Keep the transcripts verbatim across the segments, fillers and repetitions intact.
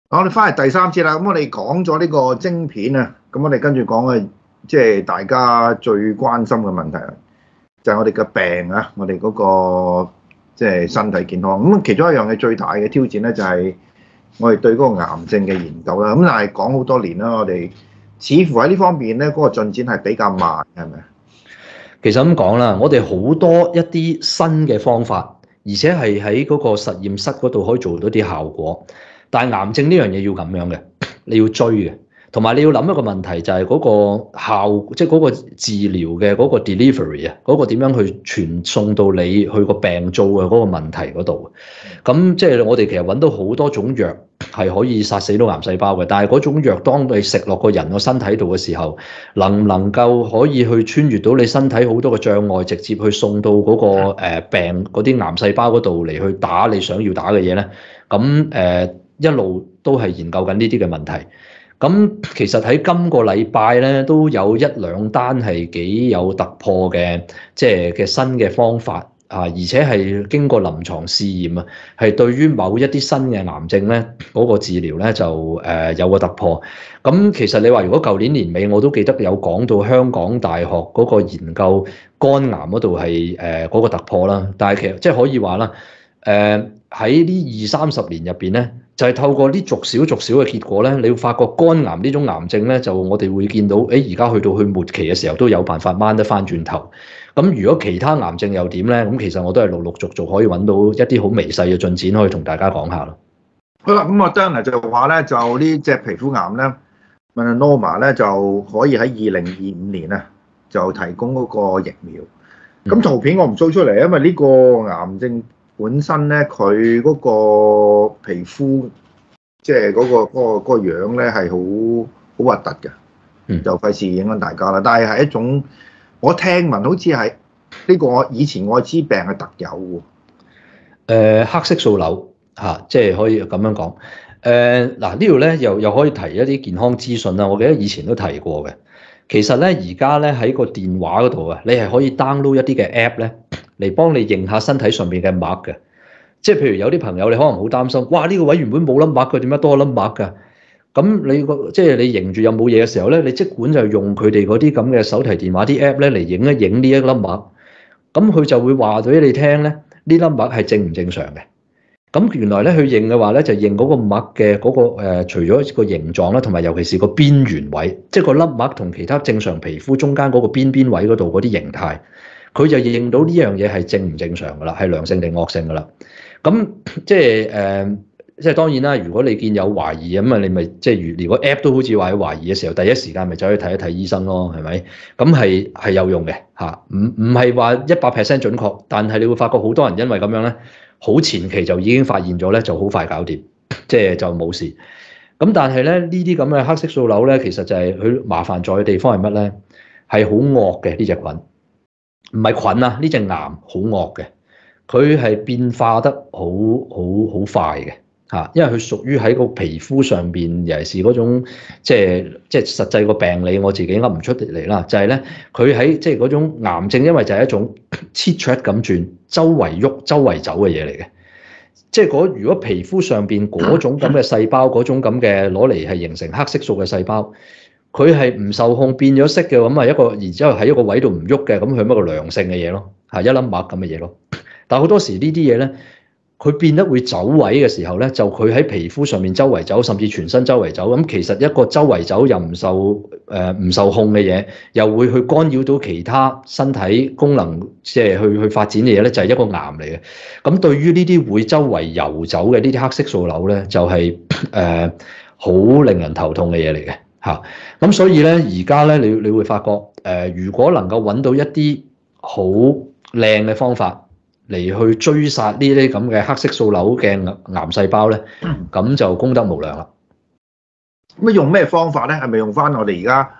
我哋翻嚟第三節啦，咁我哋講咗呢個晶片啊，咁我哋跟住講嘅即係大家最關心嘅問題啊，就係我哋嘅病啊，我哋嗰個即係身體健康。咁其中一樣嘅最大嘅挑戰咧，就係我哋對嗰個癌症嘅研究啦。咁但係講好多年啦，我哋似乎喺呢方面咧，嗰個進展係比較慢，係咪？ 其實咁講啦，我哋好多一啲新嘅方法，而且係喺嗰個實驗室嗰度可以做到啲效果。但係癌症呢樣嘢要咁樣嘅，你要追嘅，同埋你要諗一個問題就係嗰個效，即係嗰個治療嘅嗰個 delivery 啊，嗰個點樣去傳送到你去個病灶嘅嗰個問題嗰度。咁即係我哋其實揾到好多種藥係可以殺死到癌細胞嘅，但係嗰種藥當你食落個人個身體度嘅時候，能唔能夠可以去穿越到你身體好多嘅障礙，直接去送到嗰個誒病嗰啲癌細胞嗰度嚟去打你想要打嘅嘢咧？咁誒。一路都係研究緊呢啲嘅問題，咁其實喺今個禮拜咧都有一兩單係幾有突破嘅，即係嘅新嘅方法啊，而且係經過臨床試驗啊，係對於某一啲新嘅癌症咧嗰個治療咧就誒有個突破。咁其實你話如果舊年年尾我都記得有講到香港大學嗰個研究肝癌嗰度係誒嗰個突破啦，但係其實即係可以話啦，誒喺呢二三十年入邊咧。就係透過啲逐少逐少嘅結果咧，你會發覺肝癌呢種癌症咧，就我哋會見到，誒而家去到去末期嘅時候都有辦法掹得翻轉頭。咁如果其他癌症又點咧？咁其實我都係陸陸續續可以揾到一啲好微細嘅進展，可以同大家講下咯。 好啦，咁我 Daniel 就話咧，就呢隻皮膚癌咧 Melanoma 咧就可以喺二零二五年啊，就提供嗰個疫苗。咁圖片我唔 show 出嚟，因為呢個癌症本身咧，佢嗰個皮膚即係嗰個嗰個嗰個樣咧係好好核突嘅， 嗯、 就費事影響大家啦。但係係一種我聽聞好似係呢個以前愛滋病係特有喎。誒、 呃，黑色素瘤嚇、啊，即係可以咁樣講。誒嗱呢度咧又又可以提一啲健康資訊啦。我記得以前都提過嘅。其實咧而家咧喺個電話嗰度啊，你係可以 download 一啲嘅 app 咧。嚟幫你認下身體上面嘅癦嘅，即係譬如有啲朋友你可能好擔心，哇呢個位原本冇粒癦，佢點解多粒癦㗎？咁你個即係你認住有冇嘢嘅時候咧，你即管就用佢哋嗰啲咁嘅手提電話啲 app 咧嚟影一影呢一粒癦，咁佢就會話俾你聽咧，呢粒癦係正唔正常嘅？咁原來咧佢認嘅話咧就認嗰個癦嘅嗰個誒，除咗個形狀啦，同埋尤其是個邊緣位，即係個粒癦同其他正常皮膚中間嗰個邊邊位嗰度嗰啲形態。佢就認到呢樣嘢係正唔正常㗎啦，係良性定惡性㗎啦。咁即係誒、呃，即係當然啦。如果你見有懷疑咁啊，你咪即係如如果 app 都好似話有懷疑嘅時候，第一時間咪走去睇一睇醫生咯，係咪？咁係係有用嘅嚇，唔唔係話一百 percent 準確，但係你會發覺好多人因為咁樣咧，好前期就已經發現咗咧，就好快搞掂，即係就冇事。咁但係咧呢啲咁嘅黑色素瘤咧，其實就係佢麻煩在嘅地方係乜咧？係好惡嘅呢隻菌。唔係菌啊！呢隻癌好惡嘅，佢係變化得好好好快嘅嚇，因為佢屬於喺個皮膚上邊，尤其是嗰種即係即係實際個病理，我自己噏唔出嚟啦。就係咧，佢喺即係嗰種癌症，因為就係一種切出咁轉，周圍喐、周圍走嘅嘢嚟嘅。即係嗰如果皮膚上邊嗰種咁嘅細胞，嗰種咁嘅攞嚟係形成黑色素嘅細胞。佢係唔受控變咗色嘅，咁啊一個，然之後喺一個位度唔喐嘅，咁佢咪一個良性嘅嘢咯，係一粒癦咁嘅嘢咯。但係好多時呢啲嘢咧，佢變得會走位嘅時候咧，就佢喺皮膚上面周圍走，甚至全身周圍走。咁其實一個周圍走又唔受誒唔、呃、受控嘅嘢，又會去干擾到其他身體功能，即係去去發展嘅嘢咧，就係一個癌嚟嘅。咁對於呢啲會周圍遊走嘅呢啲黑色素瘤咧，就係誒好令人頭痛嘅嘢嚟嘅。嚇，咁所以咧，而家咧，你你會發覺，誒、呃，如果能夠揾到一啲好靚嘅方法嚟去追殺呢啲咁嘅黑色素瘤嘅癌細胞咧，咁就功德無量啦。 咁用咩方法咧？係咪用翻我哋而家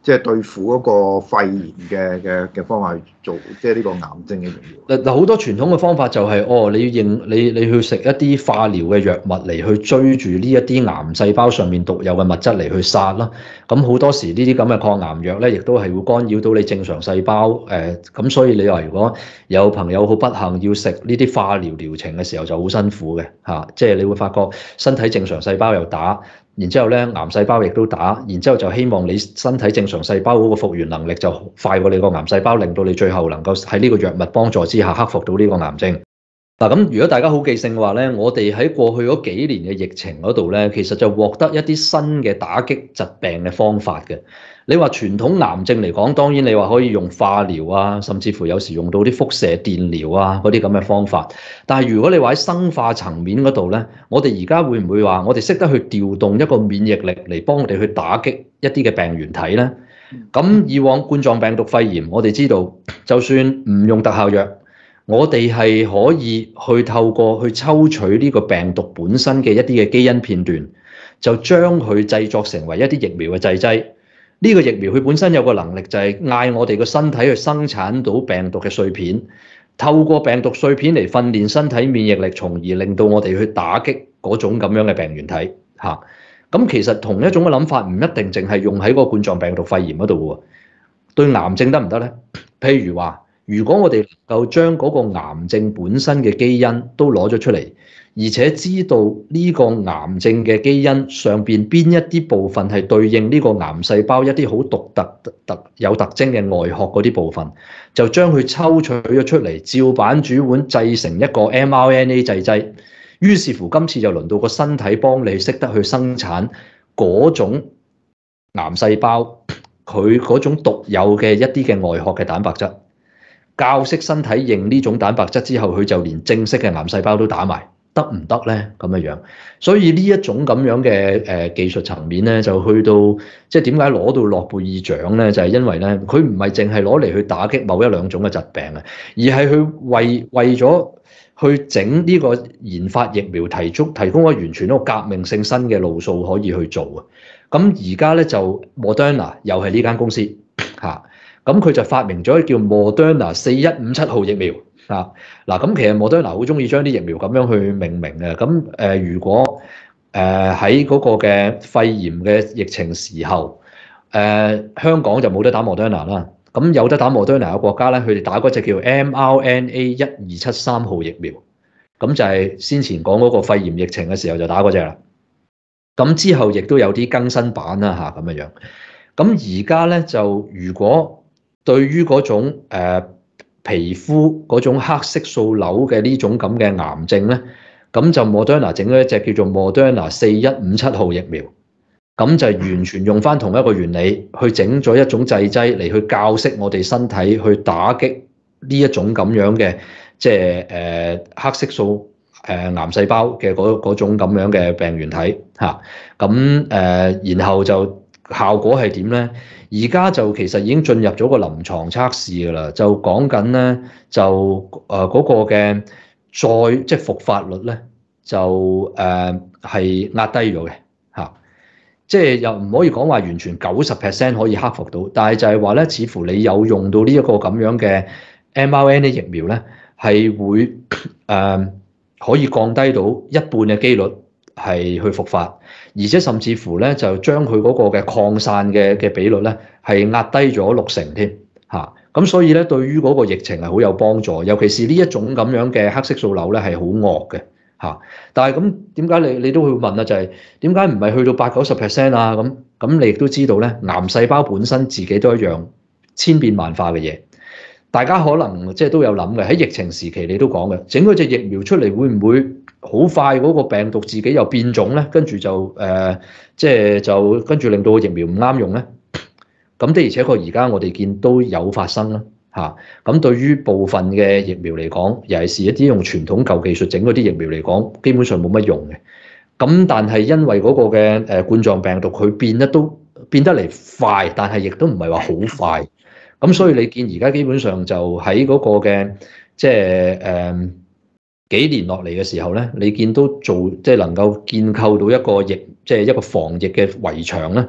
即係對付嗰個肺炎嘅嘅嘅方法去做，即係呢個癌症嘅疫苗。 嗱嗱，好多傳統嘅方法就係、哦，你認你你去食一啲化療嘅藥物嚟去追住呢一啲癌細胞上面獨有嘅物質嚟去殺啦。咁好多時呢啲咁嘅抗癌藥咧，亦都係會干擾到你正常細胞。誒、呃，咁所以你話如果有朋友好不幸要食呢啲化療療程嘅時候，就好辛苦嘅嚇、啊。即係你會發覺身體正常細胞又打。然之後咧，癌細胞亦都打，然之後就希望你身體正常細胞嗰個復原能力就快過你個癌細胞，令到你最後能夠喺呢個藥物幫助之下克服到呢個癌症。嗱，咁如果大家好記性嘅話咧，我哋喺過去嗰幾年嘅疫情嗰度咧，其實就獲得一啲新嘅打擊疾病嘅方法嘅。你話傳統癌症嚟講，當然你話可以用化療啊，甚至乎有時用到啲輻射電療啊嗰啲咁嘅方法。但係如果你話喺生化層面嗰度咧，我哋而家會唔會話我哋識得去調動一個免疫力嚟幫我哋去打擊一啲嘅病原體咧？咁以往冠狀病毒肺炎，我哋知道就算唔用特效藥，我哋係可以去透過去抽取呢個病毒本身嘅一啲嘅基因片段，就將佢製作成為一啲疫苗嘅製劑。呢個疫苗佢本身有個能力就係嗌我哋個身體去生產到病毒嘅碎片，透過病毒碎片嚟訓練身體免疫力，從而令到我哋去打擊嗰種咁樣嘅病原體嚇。咁其實同一種嘅諗法唔一定淨係用喺嗰個冠狀病毒肺炎嗰度喎，對癌症得唔得咧？譬如話，如果我哋能夠將嗰個癌症本身嘅基因都攞咗出嚟，而且知道呢個癌症嘅基因上邊邊一啲部分係對應呢個癌細胞一啲好獨特特有特徵嘅外殼嗰啲部分，就將佢抽取咗出嚟，照板煮碗製成一個 M R N A 製劑。於是乎，今次就輪到個身體幫你識得去生產嗰種癌細胞，佢嗰種獨有嘅一啲嘅外殼嘅蛋白質，教識身體認呢種蛋白質之後，佢就連正式嘅癌細胞都打埋，得唔得咧？咁嘅樣，所以呢一種咁樣嘅誒技術層面咧，就去到即係點解攞到諾貝爾獎咧？就係因為咧，佢唔係淨係攞嚟去打擊某一兩種嘅疾病啊，而係去為為咗去整呢個研發疫苗，提出提供個完全一個革命性新嘅路數可以去做啊！咁而家咧就 Moderna 又係呢間公司嚇，咁佢就發明咗叫 Moderna 四一五七號疫苗啊！嗱，咁其實 Moderna 好中意將啲疫苗咁樣去命名嘅。咁誒、呃，如果誒喺嗰個嘅肺炎嘅疫情時候，誒、呃、香港就冇得打 Moderna 啦。咁有得打 Moderna 嘅國家咧，佢哋打嗰隻叫 M R N A 一二七三號疫苗，咁就係先前講嗰個肺炎疫情嘅時候就打嗰隻啦。咁之後亦都有啲更新版啦嚇咁樣樣。咁而家咧就如果對於嗰種誒、呃、皮膚嗰種黑色素瘤嘅呢種咁嘅癌症咧，咁就 Moderna 整咗一隻叫做 Moderna 四一五七號疫苗。咁就完全用翻同一個原理去整咗一種製劑嚟去教識我哋身體去打擊呢一種咁樣嘅即係誒黑色素誒癌細胞嘅嗰嗰種咁樣嘅病原體嚇。咁誒然後就效果係點咧？而家就其實已經進入咗個臨床測試㗎啦，就講緊咧就誒嗰個嘅再即係復發率咧就誒係壓低咗嘅嚇。即係又唔可以講話完全九十 percent 可以克服到，但係就係話咧，似乎你有用到呢一個咁樣嘅 M R N A 疫苗咧，係會誒、呃、可以降低到一半嘅機率係去復發，而且甚至乎咧就將佢嗰個嘅擴散嘅嘅比率咧係壓低咗六成添嚇。咁所以咧對於嗰個疫情係好有幫助，尤其是呢一種咁樣嘅黑色素瘤咧係好惡嘅。嚇！但係咁點解你你都會問啊？就係點解唔係去到八九十 percent 啊？咁咁你亦都知道咧，癌細胞本身自己都一樣千變萬化嘅嘢。大家可能即係都有諗嘅，喺疫情時期你都講嘅，整嗰隻疫苗出嚟會唔會好快嗰個病毒自己又變種咧？跟住就誒、呃，即係就跟住令到個疫苗唔啱用咧？咁的而且確而家我哋見都有發生啦。嚇！咁對於部分嘅疫苗嚟講，尤其是一啲用傳統舊技術整嗰啲疫苗嚟講，基本上冇乜用嘅。咁但係因為嗰個嘅誒冠狀病毒佢變得都變得嚟快，但係亦都唔係話好快。咁所以你見而家基本上就喺嗰個嘅即係誒幾年落嚟嘅時候咧，你見都做即係能夠建構到一個疫即係一個防疫嘅圍牆咧。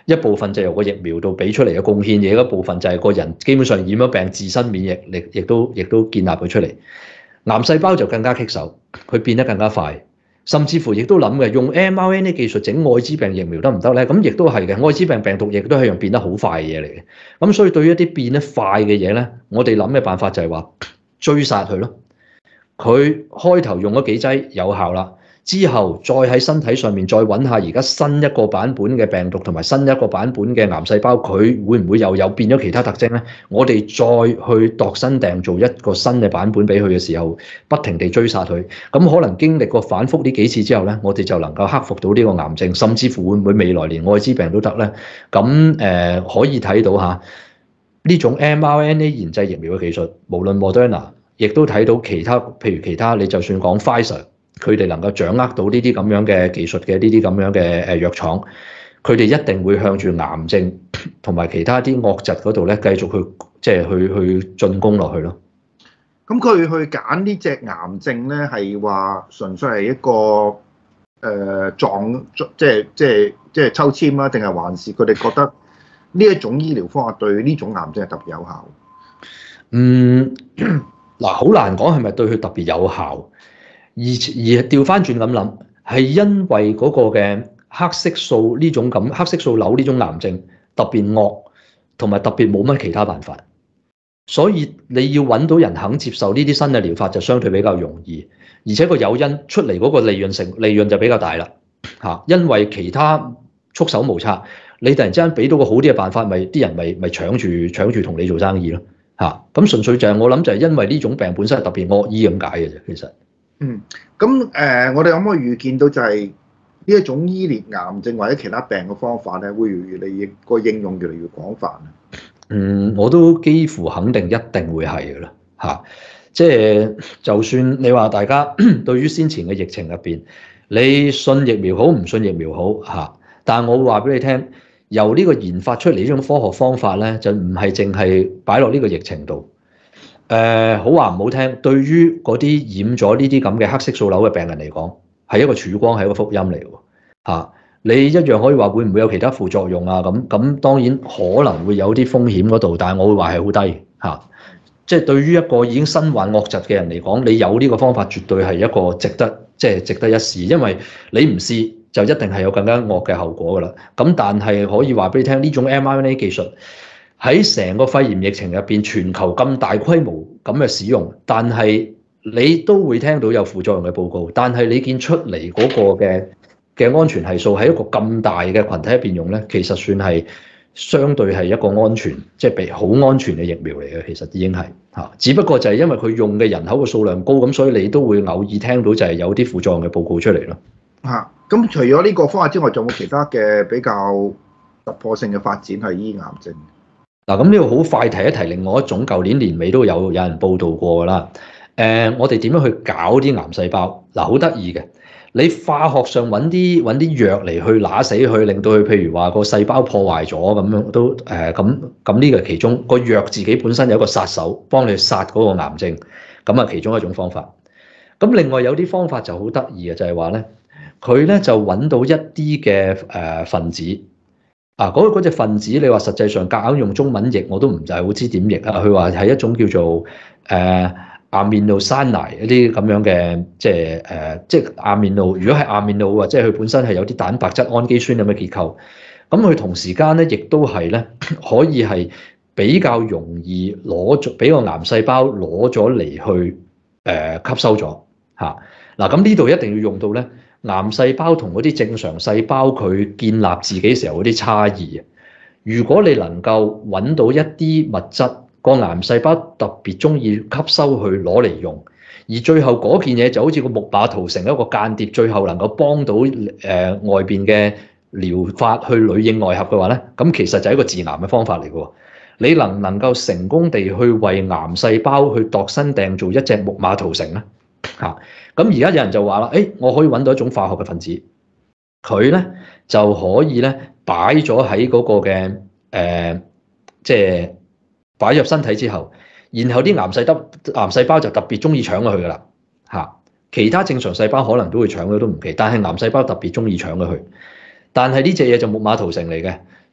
一部分就由個疫苗度俾出嚟嘅貢獻，而一部分就係個人基本上染咗病自身免疫力，亦都亦都建立佢出嚟。癌細胞就更加棘手，佢變得更加快，甚至乎亦都諗嘅用 M R N A 技術整愛滋病疫苗得唔得咧？咁亦都係嘅，愛滋病病毒亦都係一樣變得好快嘅嘢嚟嘅。咁所以對於一啲變得快嘅嘢咧，我哋諗嘅辦法就係話追殺佢咯。佢開頭用咗幾劑有效啦，之後再喺身體上面再揾下而家新一個版本嘅病毒同埋新一個版本嘅癌細胞，佢會唔會又有變咗其他特徵咧？我哋再去度身訂做一個新嘅版本俾佢嘅時候，不停地追殺佢，咁可能經歷過反覆呢幾次之後咧，我哋就能夠克服到呢個癌症，甚至乎會唔會未來連愛滋病都得咧？咁誒、呃、可以睇到嚇呢種 M R N A 研製疫苗嘅技術，無論 Moderna 亦都睇到其他，譬如其他你就算講 Pfizer，佢哋能夠掌握到呢啲咁樣嘅技術嘅呢啲咁樣嘅誒藥廠，佢哋一定會向住癌症同埋其他啲惡疾嗰度咧繼續去即係去去進攻落去咯。 咁佢去揀呢隻癌症咧，係話純粹係一個誒、呃、撞即係即係即係抽籤啊，定係還是佢哋覺得呢一種醫療方法對呢種癌症係特別有效？嗯。 嗱，好難講係咪對佢特別有效，而而調翻轉咁諗，係因為嗰個嘅黑色素呢種咁黑色素瘤呢種癌症特別惡，同埋特別冇乜其他辦法，所以你要揾到人肯接受呢啲新嘅療法就相對比較容易，而且個誘因出嚟嗰個利潤成利潤就比較大啦嚇，因為其他束手無策，你突然之間俾到個好啲嘅辦法，咪啲人咪咪搶住搶住同你做生意咯。嚇，咁純粹就係我諗就係因為呢種病本身係特別惡醫咁解嘅啫，其實。嗯，咁誒、呃，我哋可唔可以預見到就係呢一種醫療癌症或者其他病嘅方法咧，會越嚟越個應用越嚟越廣泛啊？嗯，我都幾乎肯定一定會係嘅啦，嚇，即係就算你話大家對於先前嘅疫情入邊，你信疫苗好唔信疫苗好嚇，但係我會話俾你聽。由呢個研發出嚟呢種科學方法咧，就唔係淨係擺落呢個疫情度。誒、呃，好話唔好聽，對於嗰啲染咗呢啲咁嘅黑色素瘤嘅病人嚟講，係一個曙光，係一個福音嚟喎。嚇，你一樣可以話會唔會有其他副作用啊？咁咁當然可能會有啲風險嗰度，但係我會話係好低嚇。即係對於一個已經身患惡疾嘅人嚟講，你有呢個方法絕對係一個值得即係值得一試，因為你唔試，就一定係有更加惡嘅後果㗎啦。咁但係可以話俾你聽，呢種 M R N A 技術喺成個肺炎疫情入邊，全球咁大規模咁嘅使用，但係你都會聽到有副作用嘅報告。但係你見出嚟嗰個嘅嘅安全係數喺一個咁大嘅群體入邊用咧，其實算係相對係一個安全，即係被好安全嘅疫苗嚟嘅。其實已經係嚇，只不過就係因為佢用嘅人口嘅數量高，咁所以你都會偶爾聽到就係有啲副作用嘅報告出嚟咯。嚇！咁除咗呢個方法之外，仲有冇其他嘅比較突破性嘅發展係醫癌症？嗱，咁呢個好快提一提，另外一種舊年年尾都有有人報道過㗎啦。誒、呃，我哋點樣去搞啲癌細胞？嗱，好得意嘅，你化學上揾啲揾啲藥嚟去揦死佢，令到佢譬如話個細胞破壞咗咁樣都誒咁咁呢個其中個藥自己本身有一個殺手，幫你殺嗰個癌症，咁啊其中一種方法。咁另外有啲方法就好得意嘅，就係話咧。佢咧就揾到一啲嘅誒分子啊，嗰嗰隻分子，你話實際上夾硬用中文譯我都唔就係好知點譯啊。佢話係一種叫做誒 aminosanide 一啲咁樣嘅，即係誒即係 amino。如果係 amino 啊，即係佢本身係有啲蛋白質氨基酸咁嘅結構。咁佢同時間咧，亦都係咧可以係比較容易攞咗俾個癌細胞攞咗嚟去誒、呃、吸收咗嚇。嗱，咁呢度一定要用到咧。癌細胞同嗰啲正常細胞佢建立自己時候嗰啲差異，如果你能夠揾到一啲物質，個癌細胞特別中意吸收去攞嚟用，而最後嗰件嘢就好似個木馬屠城一個間諜，最後能夠幫到誒、呃、外邊嘅療法去裡應外合嘅話咧，咁其實就係一個治癌嘅方法嚟嘅。你能唔能夠成功地去為癌細胞去度身訂做一隻木馬屠城咧？嚇！咁而家有人就話啦，誒，我可以揾到一種化學嘅分子，佢咧就可以咧擺咗喺嗰個嘅誒、呃，即係擺入身體之後，然後啲癌細胞癌細胞就特別中意搶咗佢噶啦嚇。其他正常細胞可能都會搶咗都唔奇，但係癌細胞特別中意搶咗佢。但係呢隻嘢就木馬屠城嚟嘅，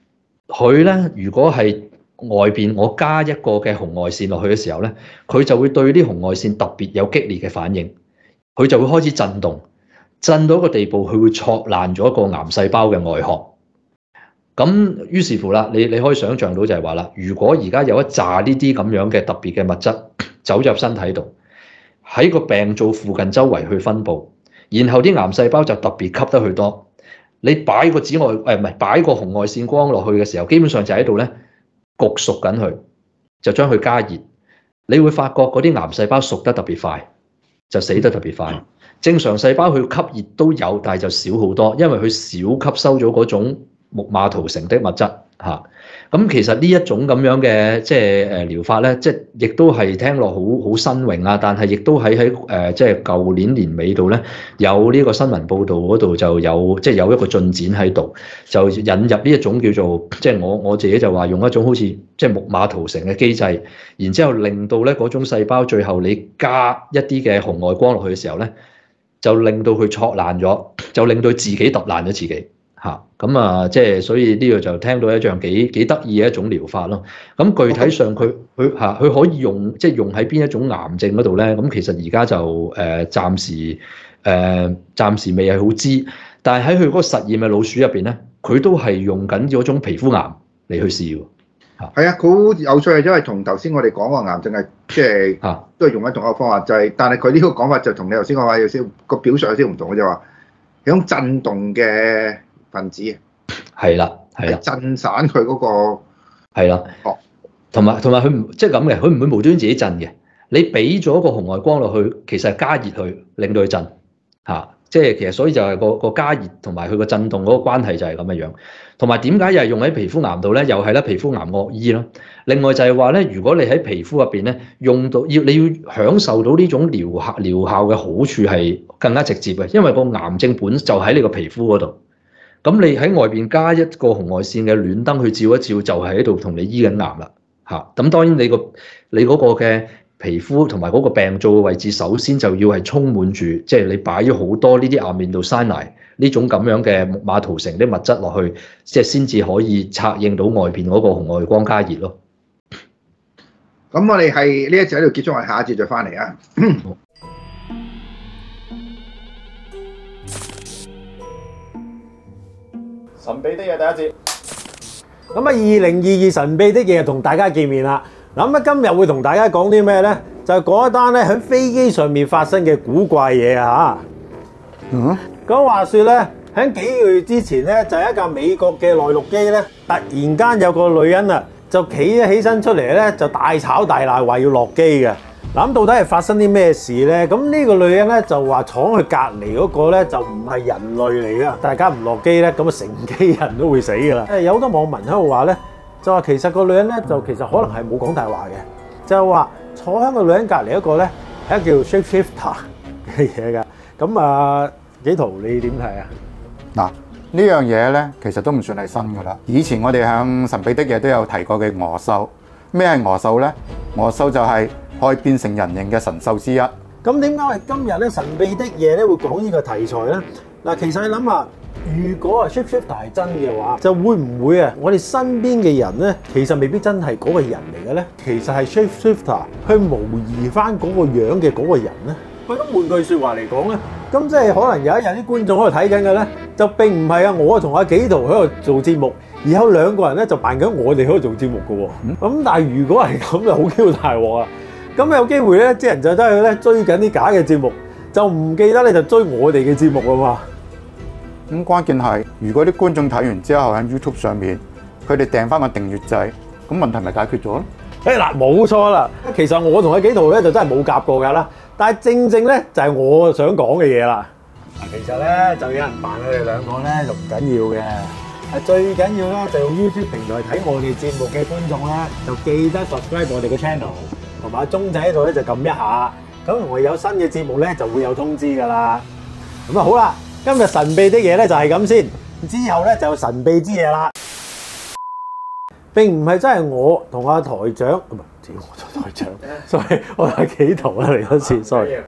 佢咧如果係外邊我加一個嘅紅外線落去嘅時候咧，佢就會對啲紅外線特別有激烈嘅反應，佢就會開始震動，震到一個地步，佢會挫爛咗一個癌細胞嘅外殼。咁於是乎啦，你你可以想像到就係話啦，如果而家有一紮呢啲咁樣嘅特別嘅物質走入身體度，喺個病灶附近周圍去分佈，然後啲癌細胞就特別吸得佢多。你擺個紫外誒唔係擺個紅外線光落去嘅時候，基本上就喺度咧焗熟緊佢，就將佢加熱。你會發覺嗰啲癌細胞熟得特別快，就死得特別快。正常細胞去吸熱都有，但係就少好多，因為佢少吸收咗嗰種木馬屠城的物質嚇。咁其實呢一種咁樣嘅即係誒療法咧，即係亦都係聽落好好新穎啊！但係亦都喺喺誒即係舊年年尾度咧，有呢個新聞報導嗰度就有即係有一個進展喺度，就引入呢一種叫做即係我我自己就話用一種好似即係木馬屠城嘅機制，然之後令到咧嗰種細胞最後你加一啲嘅紅外光落去嘅時候咧，就令到佢挫爛咗，就令到自己揼爛咗自己。嚇咁啊，即係所以呢個就聽到一樣幾幾得意嘅一種療法咯。咁具體上佢佢嚇佢可以用即係用喺邊一種癌症嗰度咧？咁其實而家就誒、呃、暫時誒、呃、暫時未係好知，但係喺佢嗰個實驗嘅老鼠入邊咧，佢都係用緊嗰種皮膚癌嚟去試喎。嚇係啊，佢好有趣嘅，因為同頭先我哋講個癌症係即係嚇都係用緊同一個方法，就係、是、但係佢呢個講法就同你頭先講話有少個表述有啲唔同嘅，就話係種震動嘅分子係啦，係啦， 震散佢嗰個係啦，同埋同埋佢唔即係咁嘅，佢唔會無端端自己震嘅。你俾咗個紅外光落去，其實係加熱佢，令到佢震嚇。即係其實所以就係個個加熱同埋佢個震動嗰個關係就係咁嘅樣。同埋點解又係用喺皮膚癌度咧？又係咧皮膚癌惡醫咯。另外就係話咧，如果你喺皮膚入邊咧用到要你要享受到呢種療效療效嘅好處係更加直接嘅，因為個癌症本就喺你個皮膚嗰度。咁你喺外邊加一個紅外線嘅暖燈去照一照，就係喺度同你醫緊癌啦嚇。咁當然你個你嗰個嘅皮膚同埋嗰個病灶嘅位置，首先就要係充滿住，即係你擺咗好多呢啲亞面度山泥呢種咁樣嘅木馬屠城啲物質落去，即係先至可以策應到外邊嗰個紅外光加熱咯。 咁我哋係呢一節喺度結束，我哋下一節再翻嚟啊。 神秘的嘢第一節， 咁啊，二零二二神秘的嘢同大家見面啦。嗱咁啊，今日會同大家講啲咩咧？就係講一單咧喺飛機上面發生嘅古怪嘢啊嚇。嗯。咁話説咧，喺幾個月之前咧，就係一架美國嘅內陸機咧，突然間有個女人啊，就企咗起身出嚟咧，就大吵大鬧話要落機嘅。嗱咁到底係發生啲咩事咧？咁呢個女人咧就話闖去隔離嗰個咧就唔係人類嚟噶，大家唔落機咧，咁啊成機人都會死噶啦。誒有好多網民喺度話咧，就話其實個女人咧就其實可能係冇講大話嘅，就係話坐喺個女人隔離一個咧係一個叫 shapeshifter 嘅嘢噶。咁啊幾圖你點睇啊？ 嗱呢樣嘢咧其實都唔算係新噶啦。以前我哋響神秘的嘢都有提過嘅鵝獸。咩係鵝獸咧？鵝獸就係可以變成人形嘅神獸之一。 咁點解係今日咧神秘的嘢咧會講呢個題材咧？嗱，其實你諗下，如果啊 shapeshifter 係真嘅話，就會唔會啊我哋身邊嘅人咧，其實未必真係嗰個人嚟嘅咧？其實係 shapeshifter 去模擬翻嗰個樣嘅嗰個人咧？喂，咁換句説話嚟講咧，咁即係可能有一日啲觀眾喺度睇緊嘅咧，就並唔係啊我同阿紀陶喺度做節目。而有兩個人咧就扮緊我哋喺度做節目嘅喎，咁、嗯、但係如果係咁就好機會大鑊啊！咁有機會咧，啲人就真係咧追緊啲假嘅節目，就唔記得咧就追我哋嘅節目啊嘛。 咁、嗯、關鍵係，如果啲觀眾睇完之後喺 YouTube 上面，佢哋訂翻個訂閱掣，咁問題咪解決咗咯？ 誒嗱，冇錯啦。其實我同阿紀陶咧就真係冇夾過㗎啦，但係正正咧就係我想講嘅嘢啦。嗱，其實咧就有人扮佢哋兩個咧就唔緊要嘅。最緊要咧就用 YouTube 平台睇我哋節目嘅觀眾咧，就記得 subscribe 我哋嘅 channel， 同埋鐘仔喺度咧就撳一下，咁我有新嘅節目咧就會有通知噶啦。咁啊好啦，今日神秘的嘢咧就係咁先，之後咧就有神秘之嘢啦。並唔係真係我同阿台長，唔係，我台長，sorry，我係紀陶啦嚟嗰次 ，sorry。